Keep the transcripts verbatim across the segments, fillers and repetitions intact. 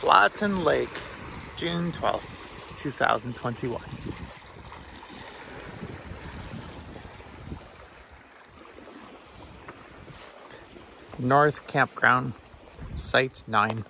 Flotten Lake, June twelfth, two thousand twenty-one. North Campground, Site nine.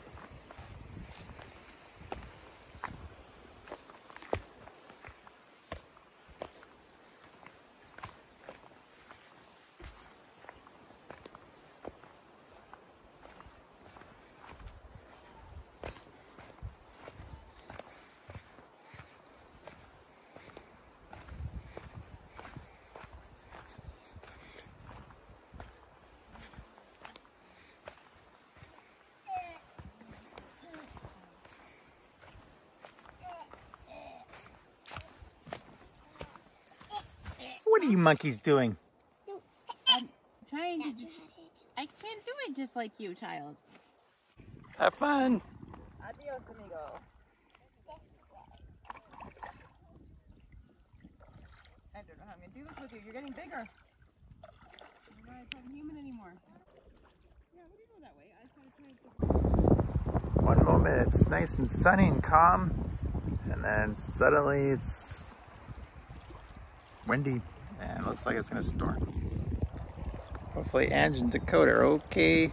What are you monkeys doing? I'm trying to do, I can't do it just like you, child. Have fun. Adios, amigo. I don't know how I'm going to do this with you. You're getting bigger. You're not a human anymore. Yeah, what do you go that way? I just gotta try to... One moment it's nice and sunny and calm, and then suddenly it's windy and looks like it's gonna storm. Hopefully Ange and Dakota are okay.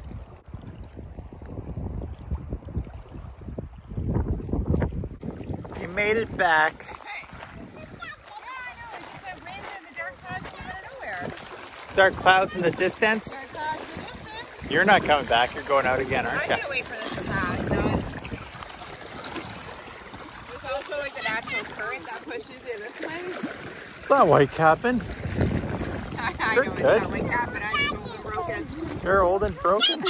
You made it back. Hey. Yeah, I know. It's just that wind and the dark clouds came out of nowhere. Dark clouds in the distance. Dark clouds in the distance. You're not coming back. You're going out again, aren't I you? can't wait for this to pass. No, it's... There's also like the natural current that pushes you this way. It's not white capping. I, I You're know good. It's not my cap, but I'm just old and broken. You're old and broken.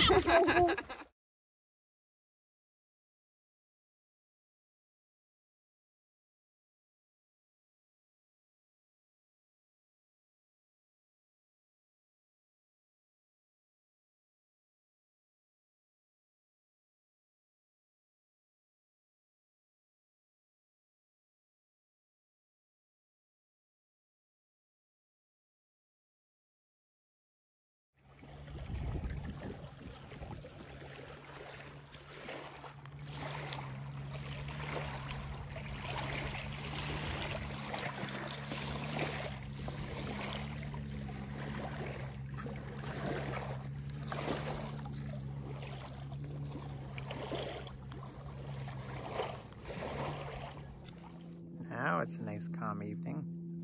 Now it's a nice calm evening.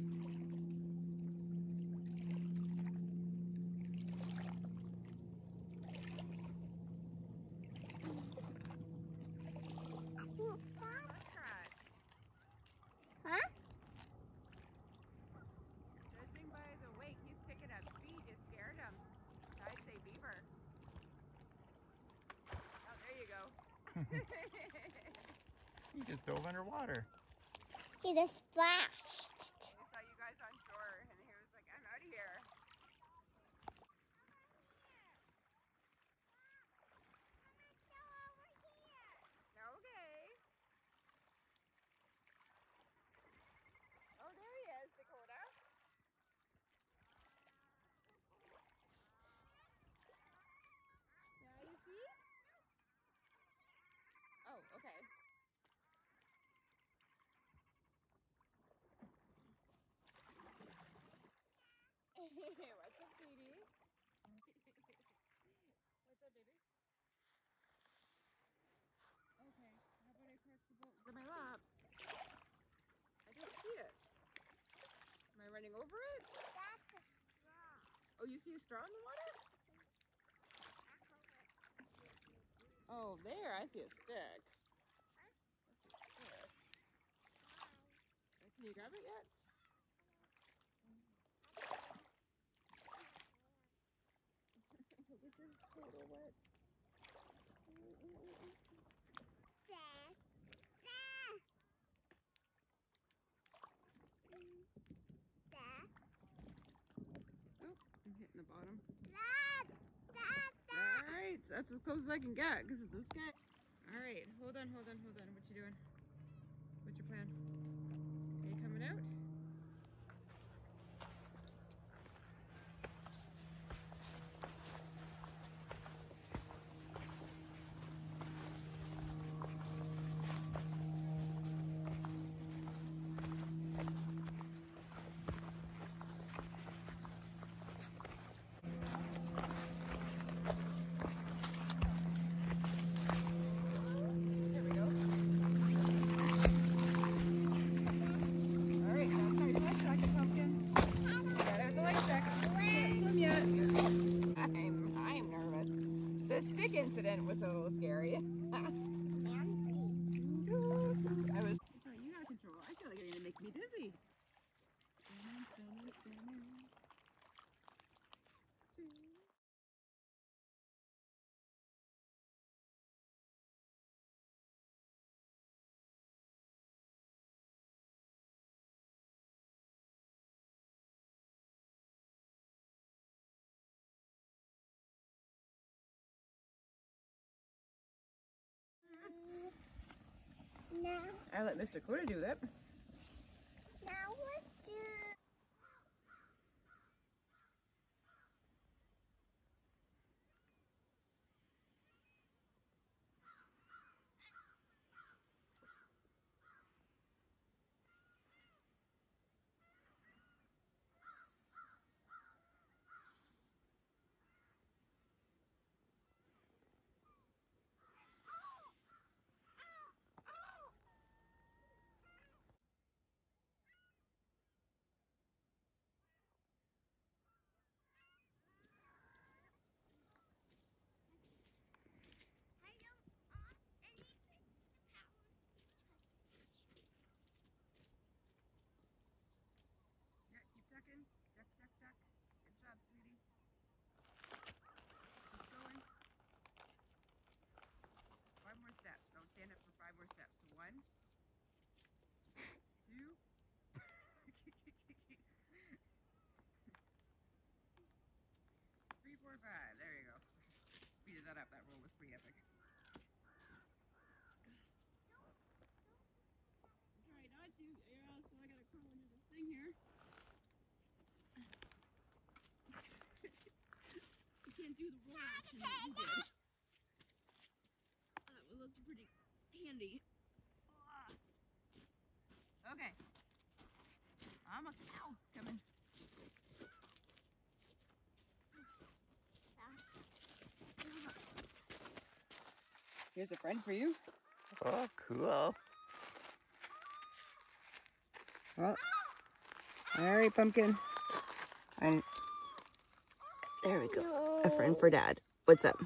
Huh? Judging by the wake, he's picking up speed. You scared him. I'd say beaver. Oh, there you go. He just dove underwater. He just splashed. I saw you guys on shore, and he was like, I'm out of here. Okay. Oh, there he is, Dakota. Yeah, you see? Oh, okay. What's up, sweetie? What's up, baby? Okay, how about I park the boat under my lap? I don't see it. Am I running over it? That's a straw. Oh, you see a straw in the water? Oh, there, I see a stick. I see a stick. Can you grab it yet? Look at your total wet. Dad. Dad. Dad. Oh, I'm hitting the bottom. Dad. Dad. Dad. Alright, that's as close as I can get because of this guy. Alright, hold on, hold on, hold on. What you doing? What's your plan? Are you coming out? went was a little scary. I was. You got control. I feel like you're gonna make me dizzy. Spinning, spinning, spinning. Now, I let Mister Dakota do that. now let's do. Yeah, keep ducking. Duck, duck, duck. Good job, sweetie. Keep going. Five more steps. Don't stand up for five more steps. So one, two, three, four, five. There you go. Speeded that up. That roll was pretty epic. Try not to, or else I gotta crawl into this thing here. You can't do the roll action that you did. That would look pretty handy. Okay. I'm a cow coming. Here's a friend for you. Oh, cool. Well, all right, pumpkin. And there we go. A friend for Dad. What's up?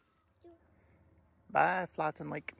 Bye, Flotten Lake.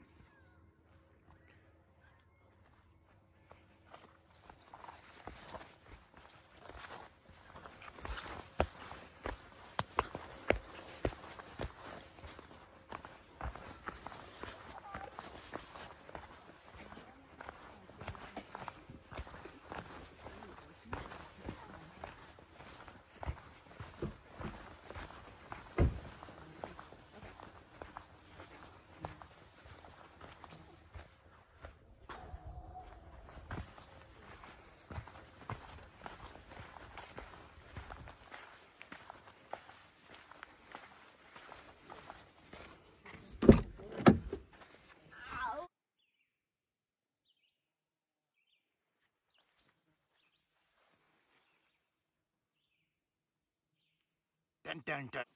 Dun, dun, dun.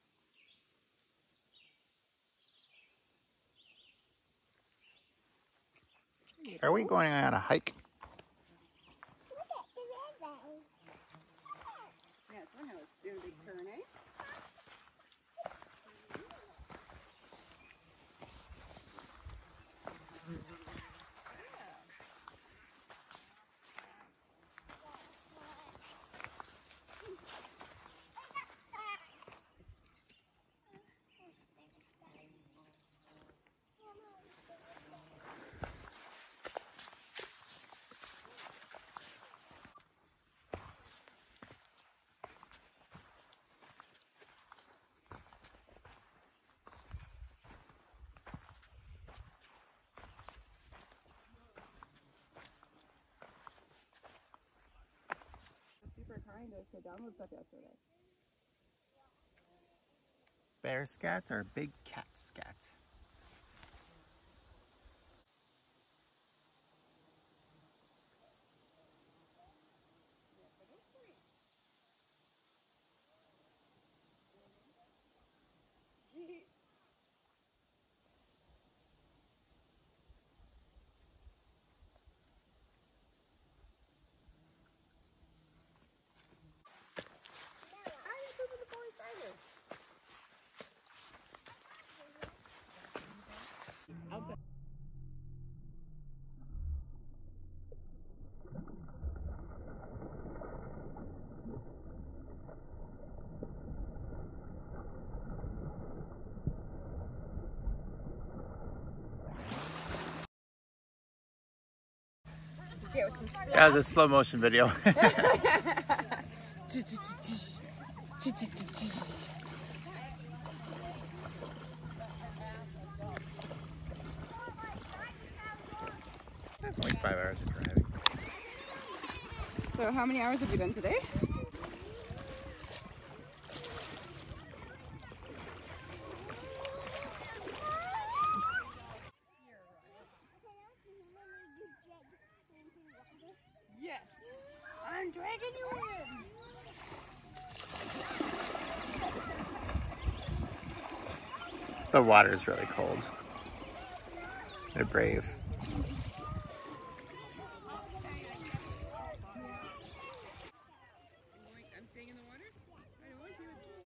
Are we going on a hike? Look at the river. Yeah, it's one house. Doing a big turn, eh? Super kind to us to download stuff yesterday. Bear scat or big cat scat? Yeah, with some That was a slow motion video. That's only five hours of driving. So how many hours have you done today? Yes, I'm dragging you in. The water is really cold. They're brave.